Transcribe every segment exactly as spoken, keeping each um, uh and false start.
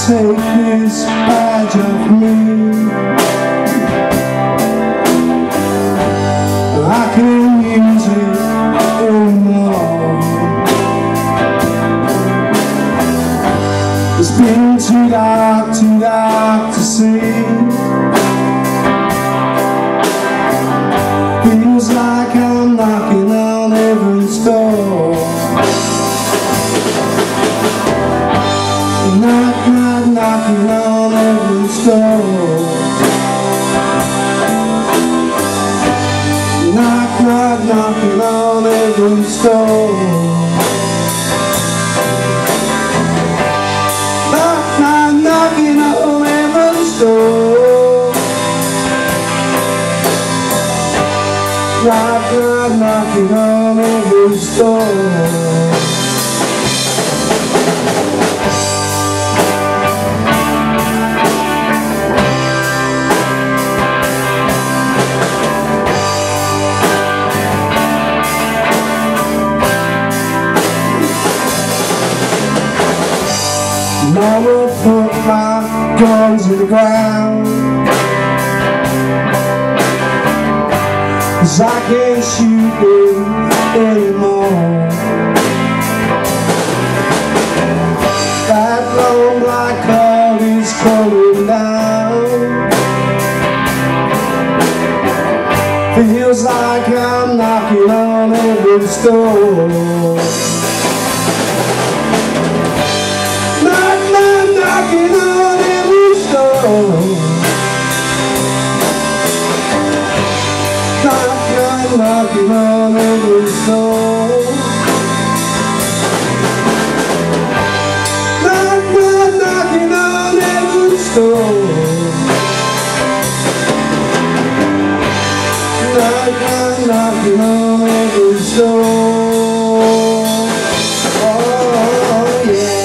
take this badge off me. I can't use it anymore. It's been too dark, too dark to see. Feels like I'm knocking on heaven's door. Knock, knock, knocking on heaven's door. Knock, knock, knocking on heaven's door. Knock, knock, knocking on heaven's door. Knock, knock, knocking on heaven's door. Mama put my guns in the ground, 'cause I can't shoot them anymore. That long black cloud is coming down. Feels like I'm knocking on heaven's door. Knocking on heaven's door. Knock, knock, knocking on heaven's door. Knock, knock, knocking on heaven's door. Knock, knock, knocking on heaven's door. Oh yeah.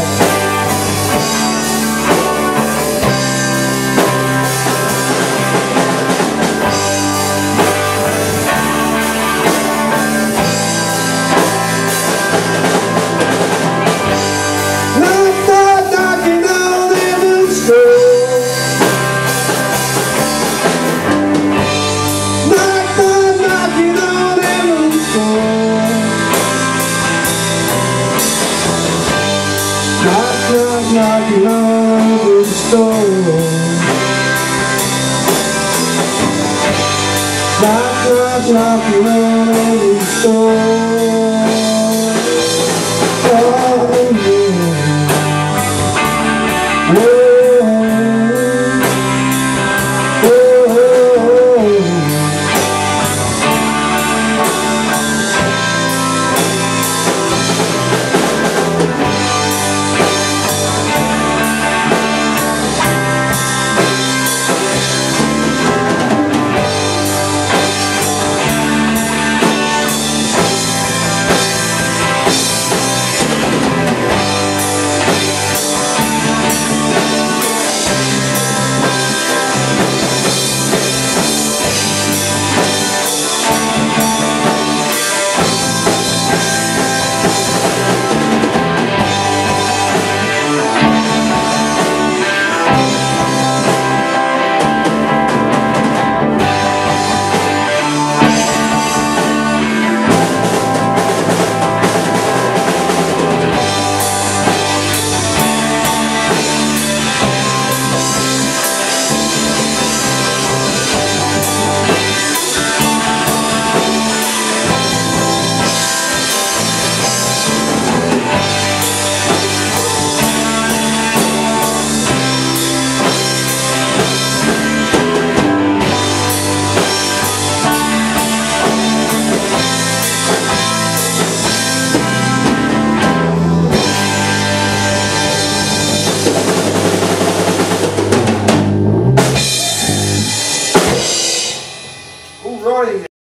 Knocking on heaven's door. Knock, knock, knocking on heaven's door.